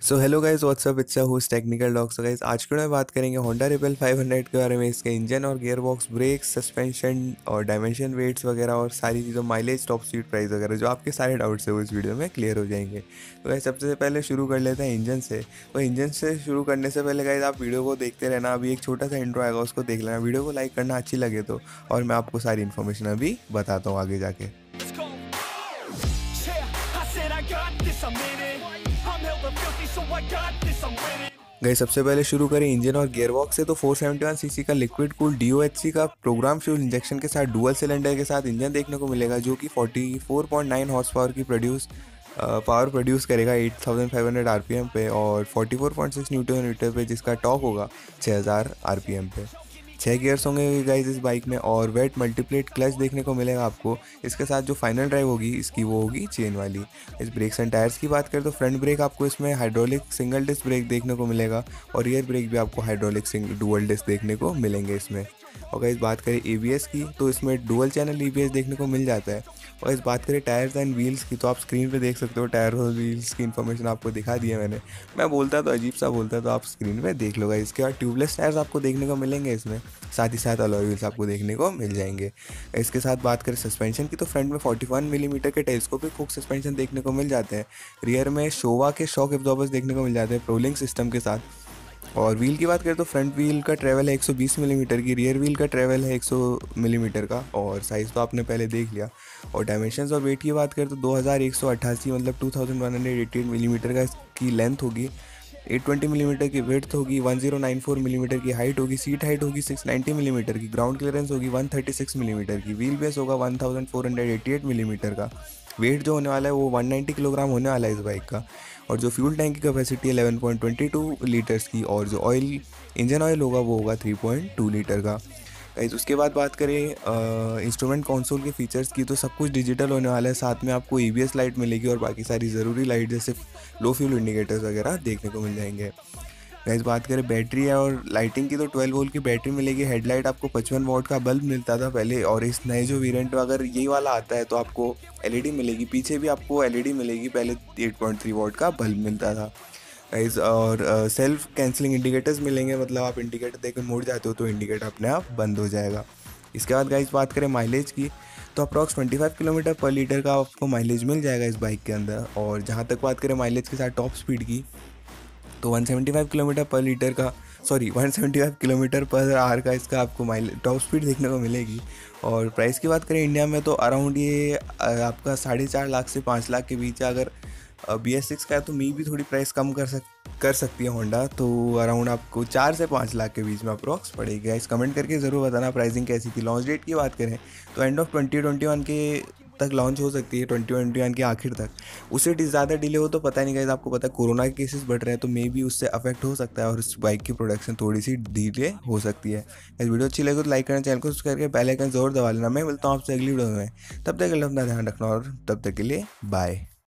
So hello guys, what's up, it's a host technical dog. So guys, आज के में बात करेंगे होंडा रिबेल 500 के बारे में। इसके इंजन और गियर बॉक्स, ब्रेक, सस्पेंशन और डायमेंशन, वेट्स वगैरह और सारी चीज़ों, माइलेज, टॉप स्पीड, प्राइस वगैरह, जो आपके सारे डाउट्स है वो इस वीडियो में क्लियर हो जाएंगे। तो गाइस, सबसे पहले शुरू कर लेते हैं इंजन से। तो इंजन से शुरू करने से पहले गाइस, आप वीडियो को देखते रहना। अभी एक छोटा सा इंट्रो आएगा, उसको देख लेना। वीडियो को लाइक करना अच्छी लगे तो, और मैं आपको सारी इन्फॉर्मेशन अभी बताता हूँ आगे जाके। गई सबसे पहले शुरू करें इंजन और गियरबॉक्स से। तो 471 सीसी का लिक्विड कूल DOHC का प्रोग्राम फ्यूल इंजेक्शन के साथ डुअल सिलेंडर के साथ इंजन देखने को मिलेगा, जो कि 44.9 हॉर्स पावर की पावर प्रोड्यूस करेगा 8500 RPM पे, और 44.6 न्यूटन मीटर पे, जिसका टॉर्क होगा 6000 RPM पे। 6 गियर्स होंगे गाइस इस बाइक में, और वेट मल्टीप्लेट क्लच देखने को मिलेगा आपको। इसके साथ जो फाइनल ड्राइव होगी इसकी, वो होगी चेन वाली। इस ब्रेक्स एंड टायर्स की बात करें तो फ्रंट ब्रेक आपको इसमें हाइड्रोलिक सिंगल डिस्क ब्रेक देखने को मिलेगा, और रियर ब्रेक भी आपको हाइड्रोलिक डुअल डिस्क देखने को मिलेंगे इसमें। और गाइस बात करें ABS की, तो इसमें डुअल चैनल ABS देखने को मिल जाता है। और इस बात करें टायर्स एंड व्हील्स की, तो आप स्क्रीन पे देख सकते हो टायर और व्हील्स की इन्फॉर्मेशन आपको दिखा दी है मैंने। मैं बोलता तो अजीब सा बोलता, तो आप स्क्रीन पे देख लो गाइस। इसके बाद ट्यूबलेस टायर्स आपको देखने को मिलेंगे इसमें, साथ ही साथ अलॉय व्हील्स आपको देखने को मिल जाएंगे। इसके साथ बात करें सस्पेंशन की, तो फ्रंट में 41 मिलीमीटर के टेलीस्कोपिक हुक सस्पेंशन देखने को मिल जाते हैं। रियर में शोवा के शॉक एब्जॉर्बर्स देखने को मिल जाते हैं प्रोलिंग सिस्टम के साथ। और व्हील की बात करें तो फ्रंट व्हील का ट्रेवल है 120 मिलीमीटर की, रियर व्हील का ट्रेवल है 100 मिलीमीटर का, और साइज़ तो आपने पहले देख लिया। और डायमेंशंस और वेट की बात करें तो 2188 मतलब 2188 मिलीमीटर का इसकी लेंथ होगी, 820 मिलीमीटर की विड्थ होगी, 1094 मिलीमीटर की हाइट होगी, सीट हाइट होगी 690 मिलीमीटर की, ग्राउंड क्लियरेंस होगी 136 मिलीमीटर की, व्हील बेस होगा 1488 मिलीमीटर का। वेट जो होने वाला है वो 190 किलोग्राम होने वाला है इस बाइक का। और जो फ्यूल टैंक की कैपेसिटी है 11.22 लीटर्स की, और जो इंजन ऑयल होगा वो होगा 3.2 लीटर का। गाइस उसके बाद बात करें इंस्ट्रूमेंट कंसोल के फीचर्स की, तो सब कुछ डिजिटल होने वाला है। साथ में आपको ABS लाइट मिलेगी, और बाकी सारी ज़रूरी लाइट जैसे लो फ्यूल इंडिकेटर्स वगैरह देखने को मिल जाएंगे। गाइस बात करें बैटरी और लाइटिंग की, तो 12 वोल्ट की बैटरी मिलेगी। हेडलाइट आपको 55 वॉट का बल्ब मिलता था पहले, और इस नए जो वेरिएंट में अगर यही वाला आता है तो आपको LED मिलेगी। पीछे भी आपको LED मिलेगी, पहले 8.3 वॉट का बल्ब मिलता था गाइस। और सेल्फ कैंसलिंग इंडिकेटर्स मिलेंगे, मतलब आप इंडिकेटर देकर मुड़ जाते हो तो इंडिकेटर अपने आप बंद हो जाएगा। इसके बाद गाइस बात करें माइलेज की, तो अप्रॉक्स 25 किलोमीटर पर लीटर का आपको माइलेज मिल जाएगा इस बाइक के अंदर। और जहाँ तक बात करें माइलेज के साथ टॉप स्पीड की, तो 175 किलोमीटर पर लीटर का 175 किलोमीटर पर आवर का इसका आपको माइलेज टॉप स्पीड देखने को मिलेगी। और प्राइस की बात करें इंडिया में, तो अराउंड ये आपका 4.5 लाख से 5 लाख के बीच है। अगर BS6 का है तो मी भी थोड़ी प्राइस कम कर सकती है होंडा, तो अराउंड आपको 4 से 5 लाख के बीच में अप्रॉक्स पड़ेगी। इस कमेंट करके ज़रूर बताना प्राइसिंग कैसी थी। लॉन्च डेट की बात करें तो एंड ऑफ 2021 के तक लॉन्च हो सकती है, 2021 के आखिर तक। उससे ज़्यादा डिले हो तो पता नहीं गाइस, आपको पता है कोरोना के केसेस बढ़ रहे हैं, तो मे भी उससे अफेक्ट हो सकता है, और इस बाइक की प्रोडक्शन थोड़ी सी डिले हो सकती है। इस वीडियो अच्छी लगे तो लाइक करना, चैनल को सब्सक्राइब करके बेल आइकन जरूर दबा लेना। मैं मिलता हूँ आपसे अगली वीडियो में, तब तक के लिए अपना ध्यान रखना, और तब तक के लिए बाय।